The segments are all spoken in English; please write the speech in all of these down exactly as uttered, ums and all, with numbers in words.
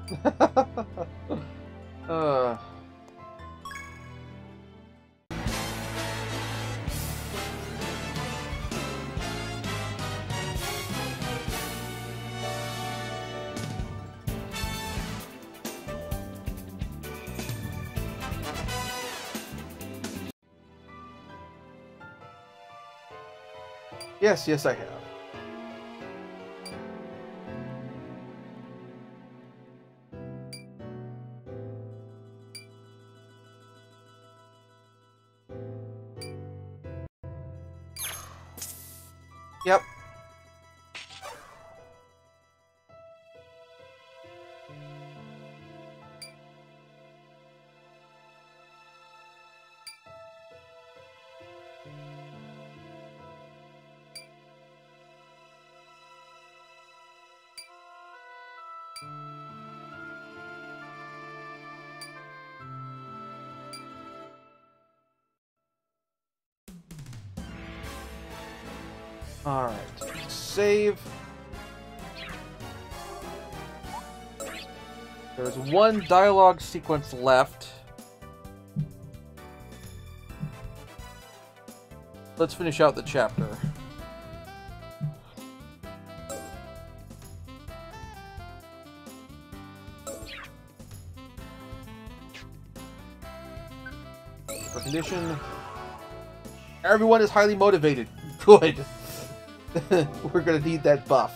uh. Yes, yes, I have. Yep. Alright. Save. There's one dialogue sequence left. Let's finish out the chapter. For condition. Everyone is highly motivated. Good. We're gonna need that buff.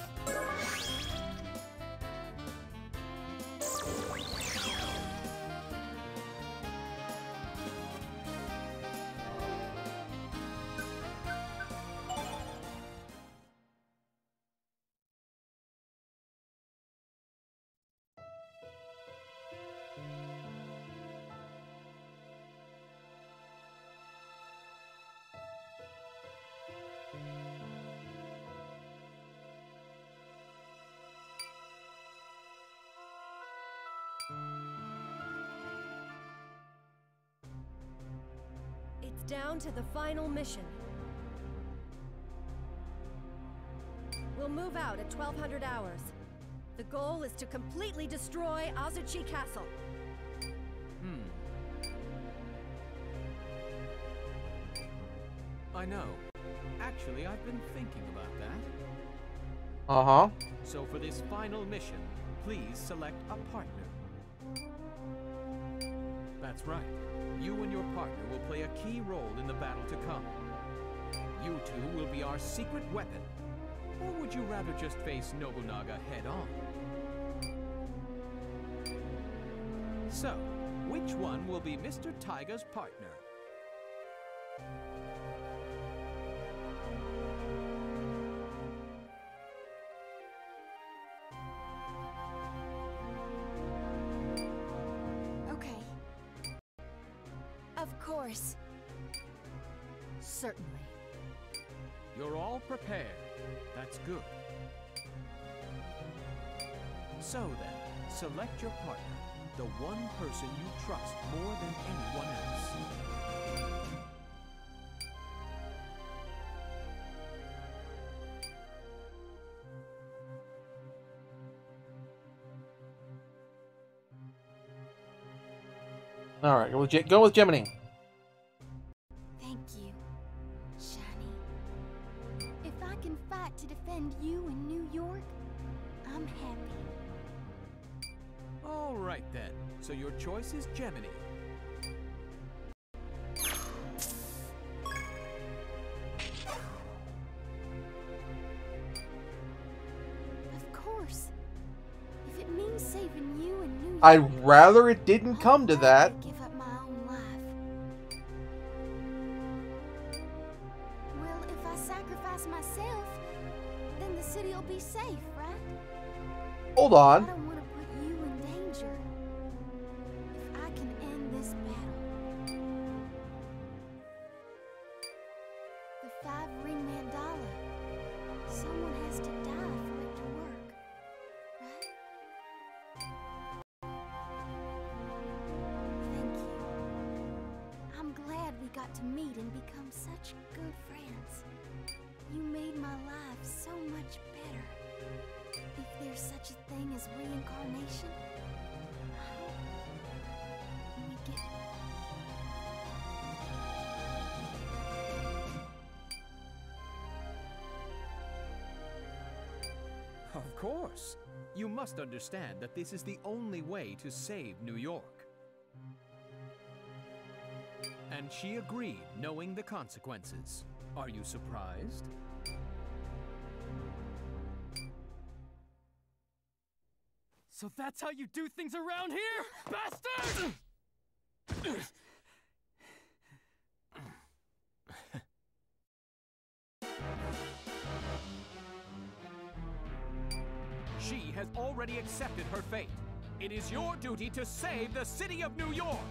It's down to the final mission. We'll move out at twelve hundred hours. The goal is to completely destroy Azuchi Castle. Hmm. I know. Actually, I've been thinking about that. Uh-huh. So for this final mission, please select a partner. That's right. You and your partner will play a key role in the battle to come. You two will be our secret weapon. Or would you rather just face Nobunaga head-on? So, which one will be Mister Taiga's partner? Okay. Of course. Certainly. You're all prepared. That's good. So then, select your partner. The one person you trust more than anyone else. All right, go with, Ge- go with Gemini. Thank you, Shiny. If I can fight to defend you in New York, I'm happy. All right then. So your choice is Gemini. Of course. If it means saving you and New York, I'd rather it didn't I'd come to that. gladly give up my own life. Well, if I sacrifice myself, then the city will be safe, right? Hold I on. don't want to put you in danger. If I can end this battle. The five ring mandala. Someone has to die for it to work, right? Thank you. I'm glad we got to meet and become such good friends. You made my life so much better. If there's such a thing as reincarnation, Of course. You must understand that this is the only way to save New York. And she agreed, knowing the consequences. Are you surprised? So that's how you do things around here, bastard! She has already accepted her fate. It is your duty to save the city of New York!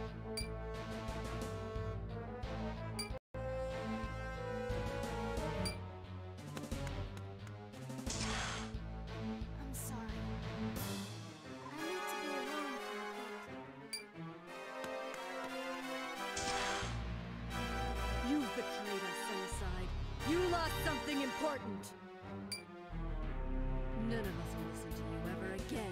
I'm sorry. I need to be alone for a bit. You've betrayed us, Sunnyside. You lost something important. None of us will listen to you ever again.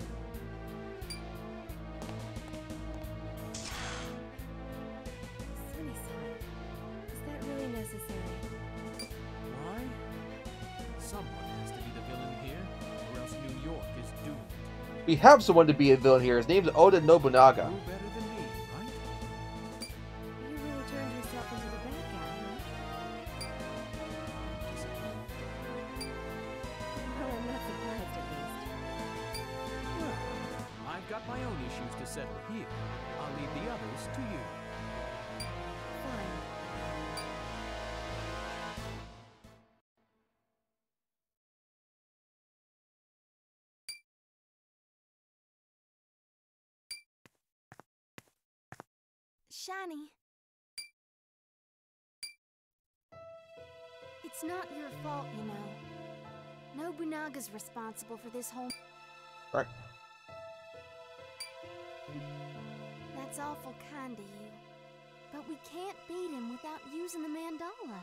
Sunnyside, is that really necessary? Why? Someone has to be the villain here, or else New York is doomed. We have someone to be a villain here. His name's Oda Nobunaga. Who better than me, right? You really turned yourself into the bad guy, huh? Well, I'm not surprised, at least. Well, I've got my own issues to settle here. I'll leave the others to you. Fine. Shiny. It's not your fault, you know. Nobunaga's responsible for this whole... Right. That's awful kind of you. But we can't beat him without using the mandala.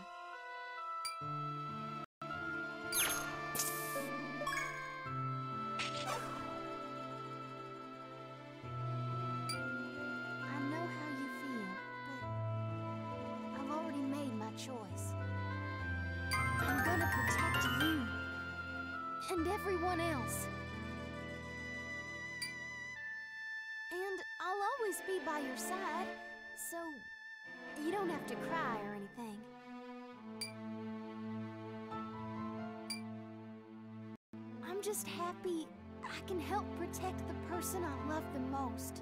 I know how you feel, but I've already made my choice. I'm gonna protect you and everyone else. And I'll always be by your side, so you don't have to cry or anything. I'm just happy I can help protect the person I love the most.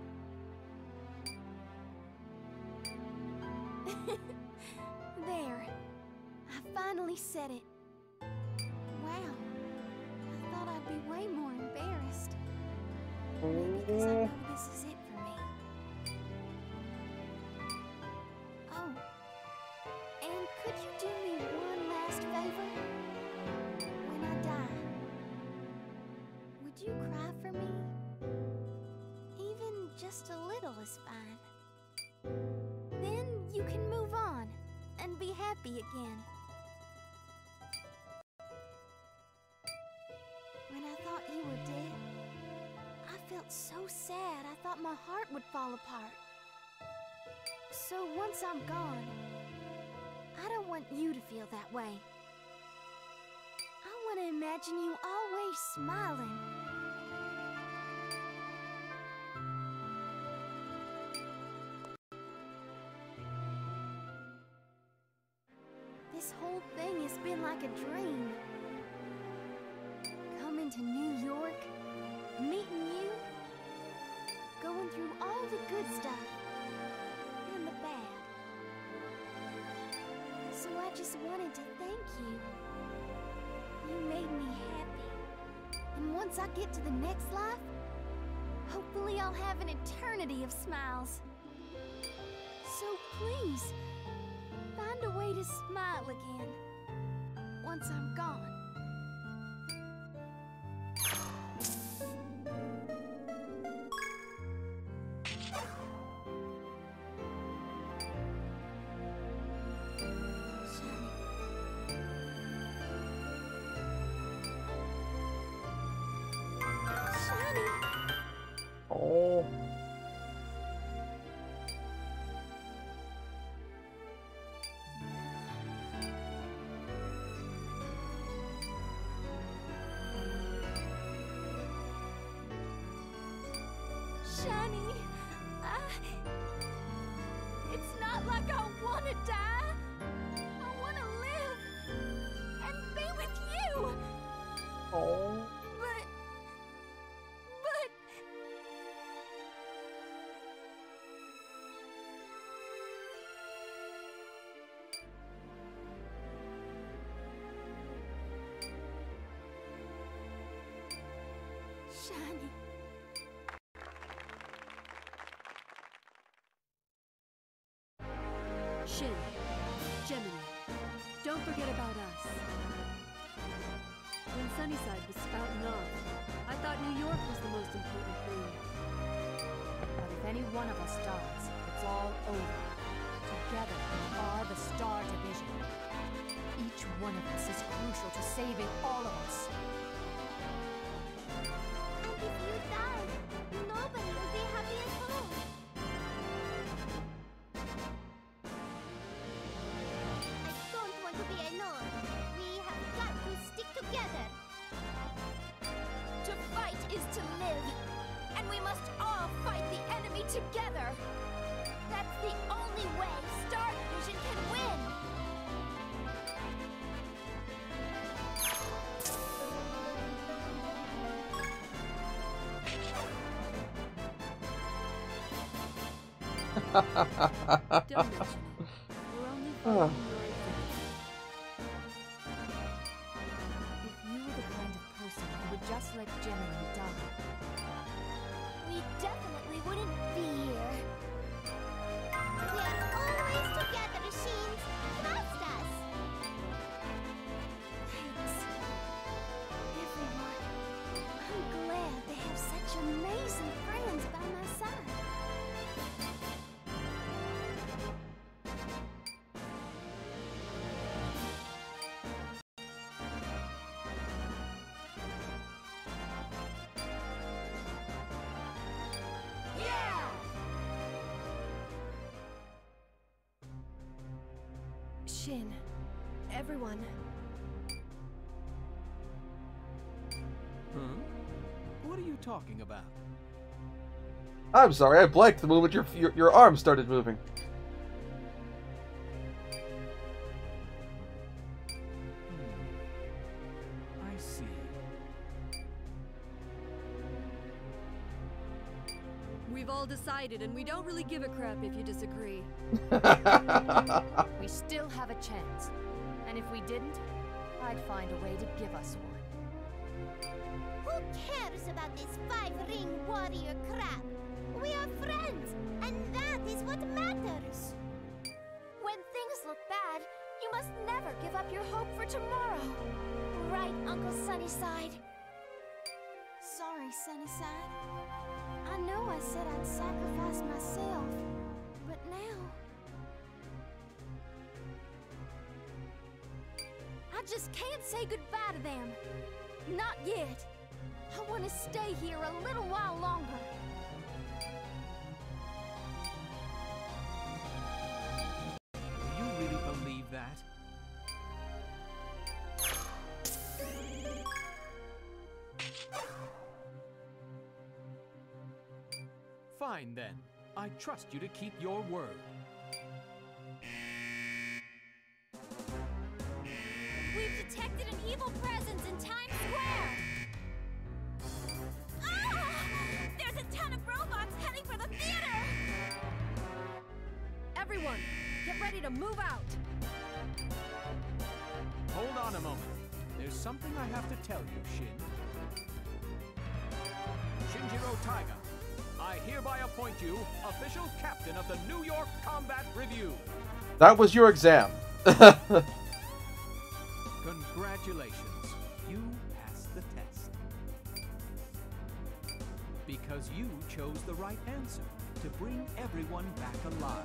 There. I finally said it. Wow. I thought I'd be way more embarrassed. Maybe because I know this is it for me. Oh. And could you do me one last favor? When I die, would you cry for me? Even just a little is fine. Then you can move on and be happy again. When I thought you were dead, I felt so sad I thought my heart would fall apart. So once I'm gone, I don't want you to feel that way. I want to imagine you always smiling. This whole thing has been like a dream. Coming to New York, meeting you, going through all the good stuff and the bad. So I just wanted to thank you. You made me happy. And once I get to the next life, hopefully I'll have an eternity of smiles. So please, find a way to smile again once I'm gone. Shiny. Oh. to die. I want to live and be with you. Oh. But, but. Shiny. Shin, Gemini, don't forget about us. When Sunnyside was spouting off, I thought New York was the most important thing. But if any one of us dies, it's all over. Together, we are the Star Division. Each one of us is crucial to saving all of us. And if you die, nobody will be happy at home. I don't want to be alone. We have got to stick together. To fight is to live. And we must all fight the enemy together. That's the only way Star Division can win. Don't mention it. We're only following your example. If you were the kind of person who would just let Gemini die, We definitely wouldn't be here. We are always together, Shin. Trust us. Thanks. Everyone. I'm glad to have such amazing friends by my side. Yeah! Shin, everyone. Hmm? What are you talking about? I'm sorry, I blanked the moment your your, your arm started moving. Hmm. I see. We've all decided, and we don't really give a crap if you disagree. we still have a chance. And if we didn't, I'd find a way to give us one. Who cares about this five-ring warrior crap? We are friends, and that is what matters. When things look bad, you must never give up your hope for tomorrow. Right, Uncle Sunnyside? Sorry, Sunnyside. I know I said I'd sacrifice myself, but now... I just can't say goodbye to them. Not yet. I want to stay here a little while longer. Do you really believe that? Fine then. I trust you to keep your word. We've detected an evil presence in Times Square! Ah! There's a ton of robots heading for the theater! Everyone, get ready to move out. Hold on a moment. There's something I have to tell you, Shin. Shinjiro Taiga, I hereby appoint you official captain of the New York Combat Review. That was your exam. Congratulations. You passed the test. Because you chose the right answer to bring everyone back alive.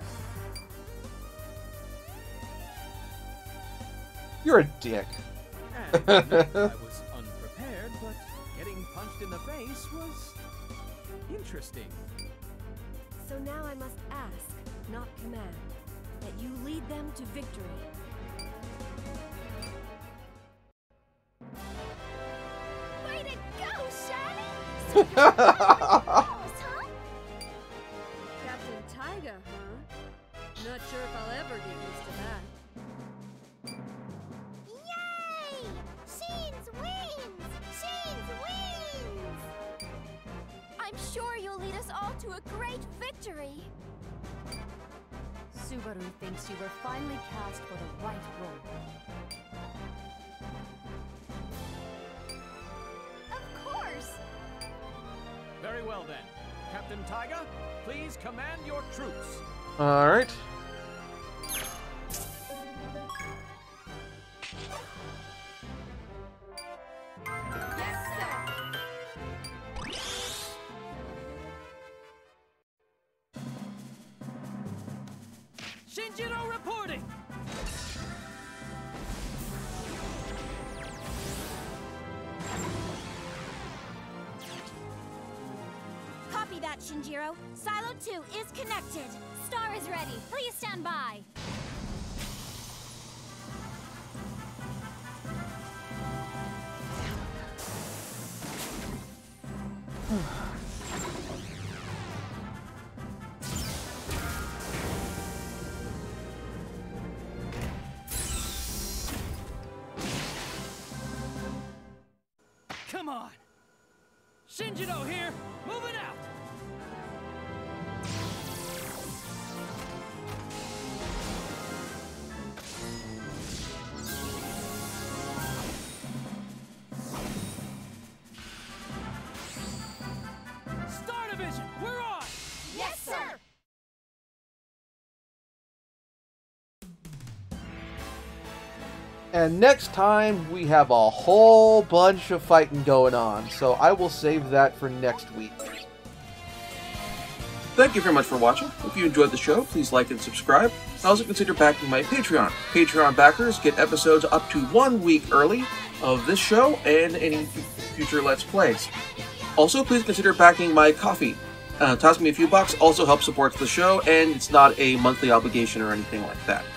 You're a dick. And not that I was unprepared, but getting punched in the face was interesting. So now I must ask, not command, that you lead them to victory. Way to go, Shiny! So you're huh? Captain Taiga, huh? not sure if I'll ever get used to that. Yay! Shin's wins! Shin's wins! I'm sure you'll lead us all to a great victory. Subaru thinks you were finally cast for the right role. Of course! Very well then. Captain Taiga, please command your troops. All right. Yes, sir! Shinjiro reporting! Copy that, Shinjiro. Silo two is connected. Star is ready. Please stand by. Come on! Shinjiro here, moving out! Star Division, we're on! Yes, sir! And next time, we have a whole bunch of fighting going on, so I will save that for next week. Thank you very much for watching. If you enjoyed the show, please like and subscribe. Also consider backing my Patreon. Patreon backers get episodes up to one week early of this show and any future Let's Plays. Also, please consider backing my Ko-fi. Uh, toss me a few bucks also helps support the show, and it's not a monthly obligation or anything like that.